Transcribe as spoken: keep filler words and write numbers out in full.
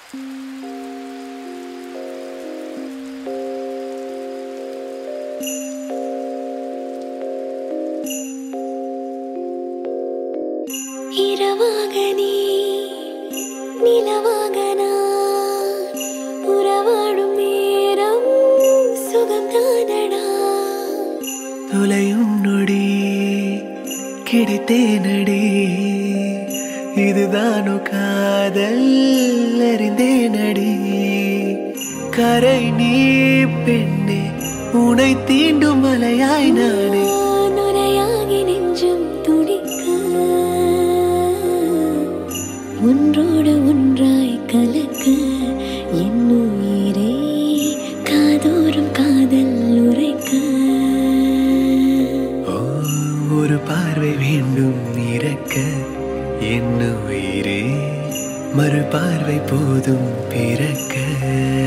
இரவாக நீ நிலவாக நான் உறவாடும் நேரம் சுகம்தானடா. தொலையும் நொடி கிடைத்தேனடி, இதுதானோ காதல் அறிந்தேனடி. கரை நீ பெண்ணே, உனை தீண்டும் மலையாய் நானே. நுரையாகி நெஞ்சம் துடிக்க, ஒன்றோடு ஒன்றாய் கலக்க, என் உயிரே காதோறும் காதல் உரைக்க. ஒரு பார்வை வேண்டும் இறக்க, என் உயிரே மறு பார்வை போதும் பிறக்க.